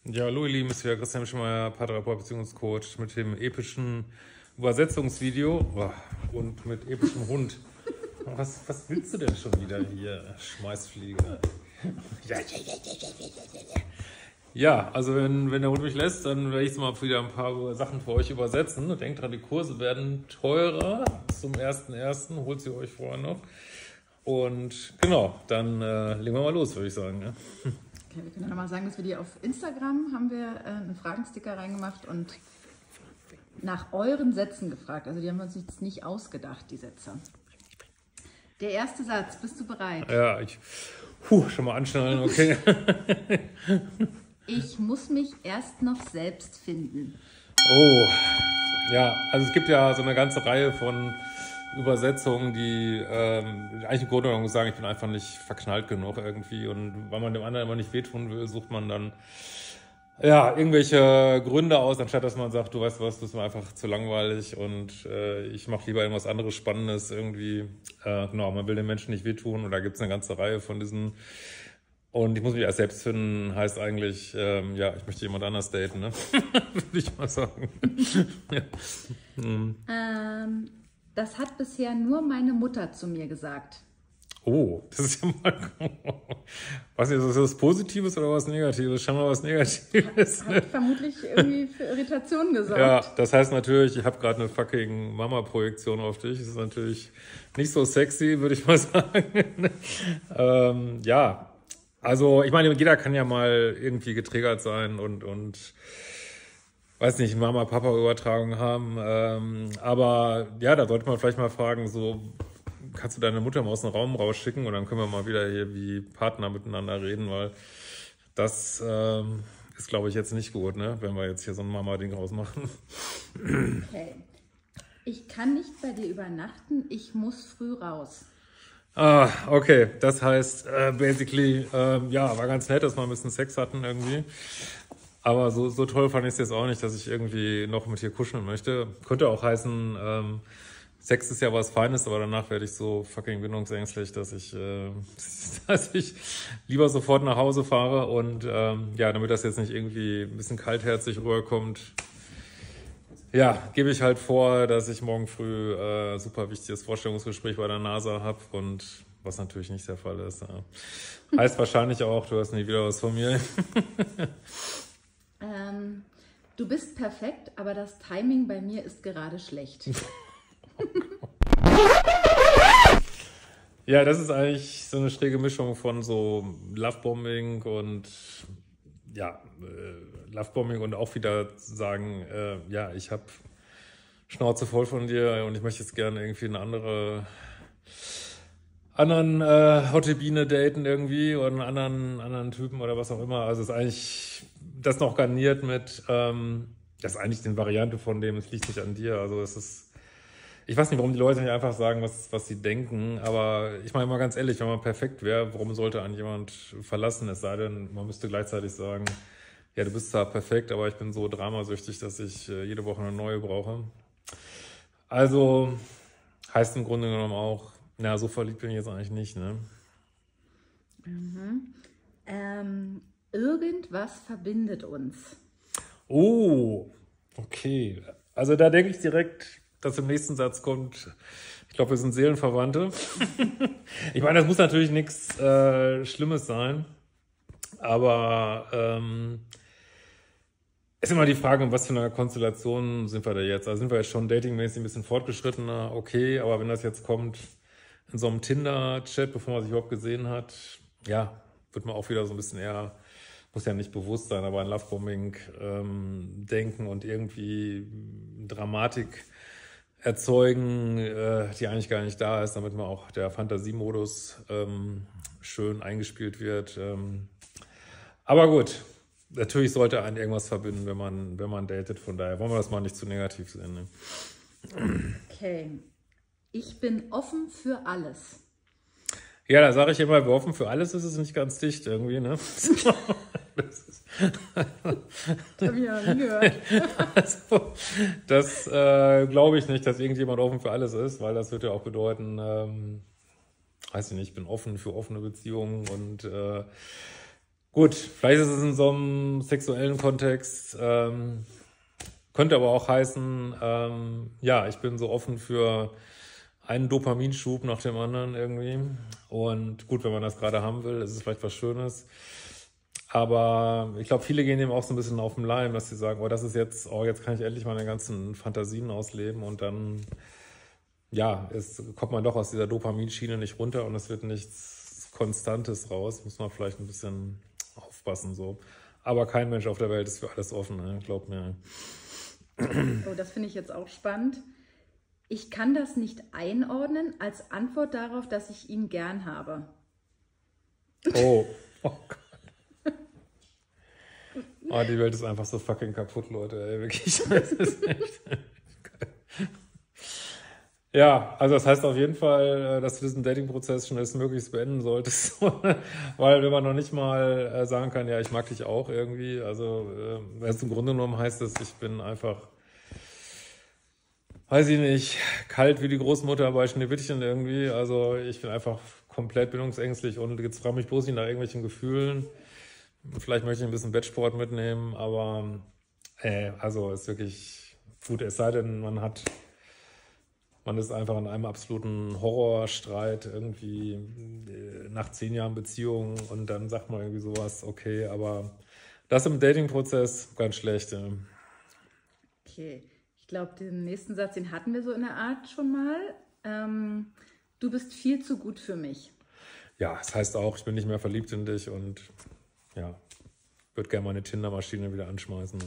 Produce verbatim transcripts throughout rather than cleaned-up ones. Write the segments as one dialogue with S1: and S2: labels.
S1: Ja, hallo ihr Lieben, ist wieder Christian Schmeier, Paartherapeut, Beziehungscoach mit dem epischen Übersetzungsvideo oh, und mit epischem Hund. Was, was willst du denn schon wieder hier, Schmeißfliege? Ja, ja, ja, ja, ja, ja. Ja, also wenn, wenn der Hund mich lässt, dann werde ich mal wieder ein paar Sachen für euch übersetzen. Denkt dran, die Kurse werden teurer bis zum ersten ersten Holt sie euch vorher noch. Und genau, dann äh, legen wir mal los, würde ich sagen. Ja.
S2: Okay, wir können ja nochmal sagen, dass wir die auf Instagram haben wir äh, einen Fragensticker reingemacht und nach euren Sätzen gefragt. Also die haben wir uns jetzt nicht ausgedacht, die Sätze. Der erste Satz, bist du bereit?
S1: Ja, ich puh, schon mal anschnallen, okay.
S2: Ich muss mich erst noch selbst finden.
S1: Oh, ja, also es gibt ja so eine ganze Reihe von Übersetzungen, die ähm, eigentlich im Grunde genommen sagen, ich bin einfach nicht verknallt genug irgendwie. Und weil man dem anderen immer nicht wehtun will, sucht man dann ja irgendwelche Gründe aus, anstatt dass man sagt, du weißt was, das ist mir einfach zu langweilig und äh, ich mache lieber irgendwas anderes Spannendes irgendwie. Äh, genau, man will den Menschen nicht wehtun und da gibt es eine ganze Reihe von diesen. Und ich muss mich erst selbst finden, heißt eigentlich, ähm, ja, ich möchte jemand anders daten, ne? Würde ich mal sagen. Ja. Hm.
S2: Ähm, das hat bisher nur meine Mutter zu mir gesagt.
S1: Oh, das ist ja mal... Was ist das, ist das Positives oder was Negatives? Schau mal, was Negatives.
S2: Hat, hat vermutlich irgendwie für Irritationen gesorgt.
S1: Ja, das heißt natürlich, ich habe gerade eine fucking Mama-Projektion auf dich. Das ist natürlich nicht so sexy, würde ich mal sagen. ähm, ja, also ich meine, jeder kann ja mal irgendwie getriggert sein und... und weiß nicht, Mama-Papa-Übertragung haben. Ähm, aber ja, da sollte man vielleicht mal fragen, so, kannst du deine Mutter mal aus dem Raum rausschicken und dann können wir mal wieder hier wie Partner miteinander reden, weil das ähm, ist, glaube ich, jetzt nicht gut, ne? Wenn wir jetzt hier so ein Mama-Ding rausmachen.
S2: Okay. Ich kann nicht bei dir übernachten, ich muss früh raus.
S1: Ah, okay. Das heißt, äh, basically, äh, ja, war ganz nett, dass wir ein bisschen Sex hatten irgendwie. Aber so, so toll fand ich es jetzt auch nicht, dass ich irgendwie noch mit ihr kuscheln möchte. Könnte auch heißen, ähm, Sex ist ja was Feines, aber danach werde ich so fucking bindungsängstlich, dass ich, äh, dass ich lieber sofort nach Hause fahre. Und ähm, ja, damit das jetzt nicht irgendwie ein bisschen kaltherzig rüberkommt, ja, gebe ich halt vor, dass ich morgen früh äh, super wichtiges Vorstellungsgespräch bei der NASA habe und was natürlich nicht der Fall ist. Ja. Heißt wahrscheinlich auch, du hast nie wieder was von mir.
S2: Ähm, du bist perfekt, aber das Timing bei mir ist gerade schlecht.
S1: Ja, das ist eigentlich so eine schräge Mischung von so Lovebombing und ja, äh, Lovebombing und auch wieder sagen, äh, ja, ich habe Schnauze voll von dir und ich möchte jetzt gerne irgendwie eine andere anderen äh, Hotte Biene daten irgendwie oder einen anderen, anderen Typen oder was auch immer. Also es ist eigentlich das noch garniert mit, ähm, das ist eigentlich eine Variante von dem, es liegt nicht an dir. Also es ist, ich weiß nicht, warum die Leute nicht einfach sagen, was, was sie denken, aber ich meine mal ganz ehrlich, wenn man perfekt wäre, warum sollte einen jemand verlassen? Es sei denn, man müsste gleichzeitig sagen, ja, du bist zwar perfekt, aber ich bin so dramasüchtig, dass ich äh, jede Woche eine neue brauche. Also heißt im Grunde genommen auch, na, so verliebt bin ich jetzt eigentlich nicht, ne?
S2: Mhm. Ähm, irgendwas verbindet uns.
S1: Oh, okay. Also da denke ich direkt, dass im nächsten Satz kommt, ich glaube, wir sind Seelenverwandte. Ich meine, das muss natürlich nichts äh, Schlimmes sein, aber ähm, ist immer die Frage, in was für einer Konstellation sind wir da jetzt? Also sind wir jetzt schon datingmäßig ein bisschen fortgeschrittener, okay, aber wenn das jetzt kommt in so einem Tinder-Chat, bevor man sich überhaupt gesehen hat, ja, wird man auch wieder so ein bisschen eher, muss ja nicht bewusst sein, aber an Lovebombing ähm, denken und irgendwie Dramatik erzeugen, äh, die eigentlich gar nicht da ist, damit man auch der Fantasiemodus ähm, schön eingespielt wird. Ähm, aber gut, natürlich sollte einen irgendwas verbinden, wenn man, wenn man datet, von daher wollen wir das mal nicht zu negativ sehen. Ne?
S2: Okay. Ich bin offen für alles.
S1: Ja, da sage ich immer, wer offen für alles ist, ist nicht ganz dicht irgendwie, ne? Das ist
S2: Das habe ich ja noch nie gehört.
S1: Also, das äh, glaube ich nicht, dass irgendjemand offen für alles ist, weil das wird ja auch bedeuten, ähm, weiß ich nicht, ich bin offen für offene Beziehungen und äh, Gut, vielleicht ist es in so einem sexuellen Kontext, ähm, könnte aber auch heißen, ähm, ja, ich bin so offen für einen Dopaminschub nach dem anderen irgendwie. Und gut, wenn man das gerade haben will, ist es vielleicht was Schönes. Aber ich glaube, viele gehen dem auch so ein bisschen auf den Leim, dass sie sagen, oh, das ist jetzt, oh, jetzt kann ich endlich meine ganzen Fantasien ausleben und dann, ja, es kommt man doch aus dieser Dopaminschiene nicht runter und es wird nichts Konstantes raus. Muss man vielleicht ein bisschen aufpassen so. Aber kein Mensch auf der Welt ist für alles offen, ne? Glaub mir.
S2: Oh, das finde ich jetzt auch spannend. Ich kann das nicht einordnen als Antwort darauf, dass ich ihn gern habe.
S1: Oh, oh Gott. Oh, die Welt ist einfach so fucking kaputt, Leute. Ey, wirklich. Das ist echt geil. Ja, also das heißt auf jeden Fall, dass du diesen Dating-Prozess schnellstmöglichst beenden solltest. Weil wenn man noch nicht mal sagen kann, ja, ich mag dich auch irgendwie, also äh, im Grunde genommen heißt es, ich bin einfach, weiß ich nicht, kalt wie die Großmutter bei Schneewittchen irgendwie. Also ich bin einfach komplett bindungsängstlich und jetzt frage mich bloß nicht nach irgendwelchen Gefühlen. Vielleicht möchte ich ein bisschen Bettsport mitnehmen, aber äh, also ist wirklich gut, es sei denn, man hat, man ist einfach in einem absoluten Horrorstreit irgendwie äh, nach zehn Jahren Beziehung und dann sagt man irgendwie sowas, okay, aber das im Dating-Prozess ganz schlecht. Ja.
S2: Okay, ich glaube, den nächsten Satz, den hatten wir so in der Art schon mal. Ähm, du bist viel zu gut für mich.
S1: Ja, das heißt auch, ich bin nicht mehr verliebt in dich und ja, würde gerne meine Tinder-Maschine wieder anschmeißen.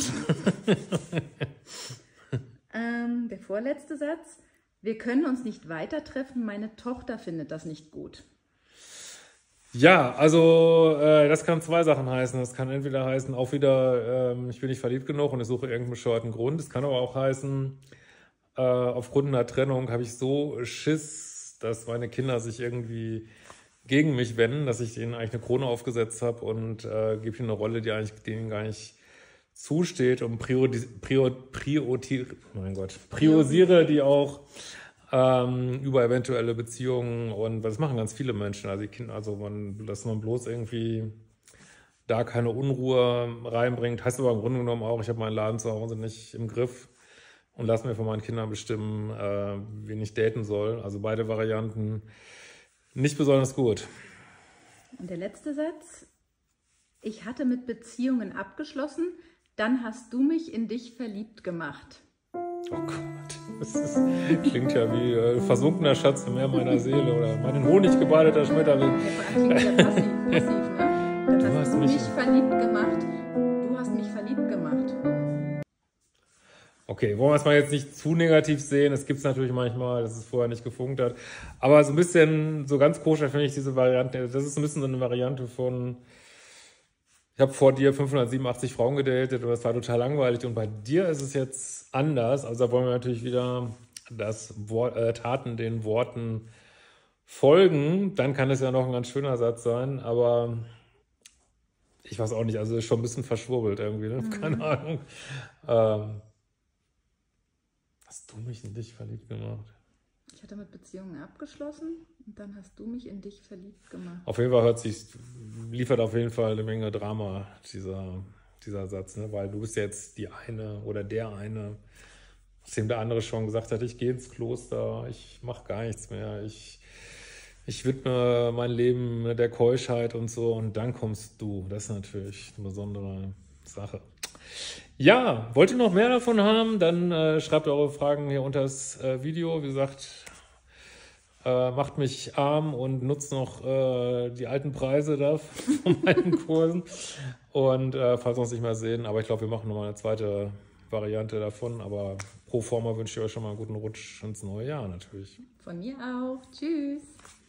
S2: ähm, der vorletzte Satz. Wir können uns nicht weiter treffen, meine Tochter findet das nicht gut.
S1: Ja, also äh, das kann zwei Sachen heißen. Das kann entweder heißen, auch wieder, ähm, ich bin nicht verliebt genug und ich suche irgendeinen bescheuerten Grund. Es kann aber auch heißen, äh, aufgrund einer Trennung habe ich so Schiss, dass meine Kinder sich irgendwie gegen mich wenden, dass ich denen eigentlich eine Krone aufgesetzt habe und äh, gebe ihnen eine Rolle, die eigentlich denen gar nicht zusteht und priori, prior, priori, mein Gott, priorisiere die auch ähm, über eventuelle Beziehungen und das machen ganz viele Menschen. Also die Kinder, also man, dass man bloß irgendwie da keine Unruhe reinbringt, heißt aber im Grunde genommen auch, ich habe meinen Laden zu Hause nicht im Griff und lasse mir von meinen Kindern bestimmen, äh, wen ich daten soll. Also beide Varianten nicht besonders gut.
S2: Und der letzte Satz. Ich hatte mit Beziehungen abgeschlossen, dann hast du mich in dich verliebt gemacht.
S1: Oh Gott, das ist, klingt ja wie äh, versunkener Schatz im Meer meiner Seele oder mein in Honig gebadeter Schmetterling.
S2: Ja, vor allem klingt ja passiv, passiv, ne? Dann
S1: Du
S2: hast
S1: hast
S2: du
S1: mich
S2: mich verliebt gemacht. Du hast mich verliebt gemacht.
S1: Okay, wollen wir es mal jetzt nicht zu negativ sehen. Es gibt es natürlich manchmal, dass es vorher nicht gefunkt hat. Aber so ein bisschen, so ganz koscher finde ich diese Variante. Das ist ein bisschen so eine Variante von, ich habe vor dir fünfhundertsiebenundachtzig Frauen gedatet und das war total langweilig. Und bei dir ist es jetzt anders. Also da wollen wir natürlich wieder das Wort, äh, Taten den Worten folgen. Dann kann es ja noch ein ganz schöner Satz sein. Aber ich weiß auch nicht, also ist schon ein bisschen verschwurbelt irgendwie. Ne? Mhm. Keine Ahnung. Ähm, Hast du mich in dich verliebt gemacht?
S2: Ich hatte mit Beziehungen abgeschlossen und dann hast du mich in dich verliebt gemacht.
S1: Auf jeden Fall hört sich, liefert auf jeden Fall eine Menge Drama, dieser, dieser Satz, ne? Weil du bist jetzt die eine oder der eine, aus dem der andere schon gesagt hat, ich gehe ins Kloster, ich mache gar nichts mehr, ich, ich widme mein Leben der Keuschheit und so und dann kommst du. Das ist natürlich eine besondere Sache. Ja, wollt ihr noch mehr davon haben, dann äh, schreibt eure Fragen hier unter das äh, Video. Wie gesagt, äh, macht mich arm und nutzt noch äh, die alten Preise da von meinen Kursen. Und äh, falls wir uns nicht mehr sehen, aber ich glaube, wir machen nochmal eine zweite Variante davon. Aber pro forma wünsche ich euch schon mal einen guten Rutsch ins neue Jahr natürlich.
S2: Von mir auch. Tschüss.